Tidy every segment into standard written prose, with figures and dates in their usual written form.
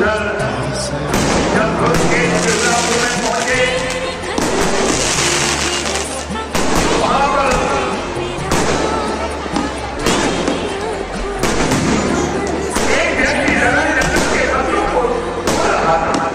उधर जब घुस के मिर्जापुर में पहुंचे, वहां पर एक व्यक्ति जगह के शत्रु को बोल रहा था।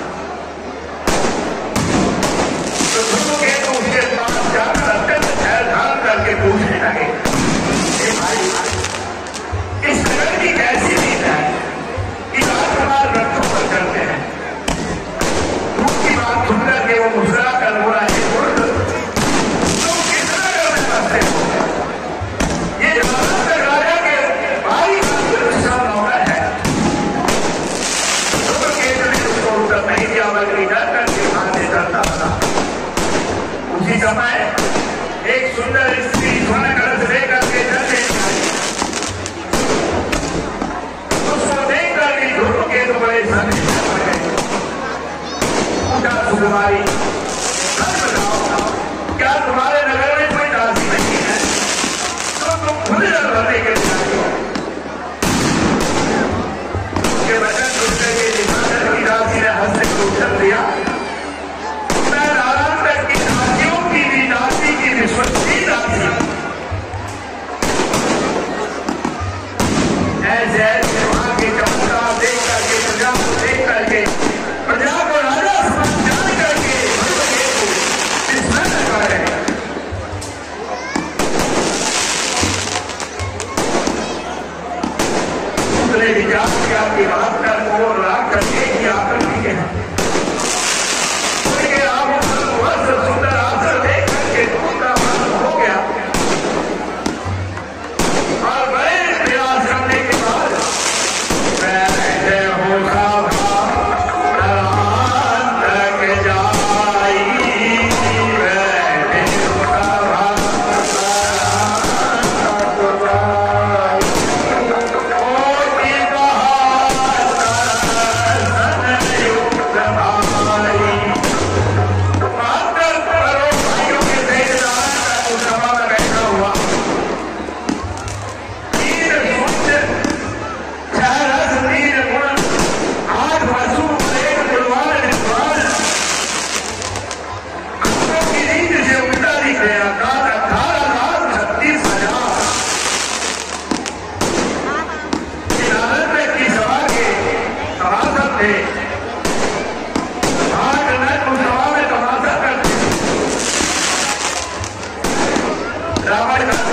तो धूमकेतु उसके पास जाकर अत्यंत धैर्य धारण करके पूछने लगे, भाई इस तरह की कैसी नींद है कि राजकुमार रथों पर चलते हैं। दूसरी बात सुन करके वो मुस्कुरा कर बोला, तुम कितना करने लगते हो? ये जमाना तक राजा के भाई का विशाल नौकर है। धूमकेतु ने उसको उत्तर नहीं दिया, बल्कि डर करके आगे चलता था। उसी समय एक सुंदर स्त्री स्वर्ण कलश लेकर के चलते तो बड़े सुकुमारी, बताओ क्या तुम्हारे नगर में कोई दासी नहीं है तो तुम खुद रहने के लिए? उसके वचन सुनने के लिए दासी ने हंस के उत्तर दिया, मैं नारायण तक की दासियों की भी दासी की विश्वसनीय दासी ऐसे ऐसे वहां के चमत्कार देख करके, प्रजा को देख करके, प्रजा को राजा समझ जान करके इसमें लगा रहे। दूसरे विचार की आपकी बात कर को राग करके ही आकृति के हैं। आप सुंदर आसर देख करके दूसरा मन हो गया और बड़े प्रयास करने के बाद रावण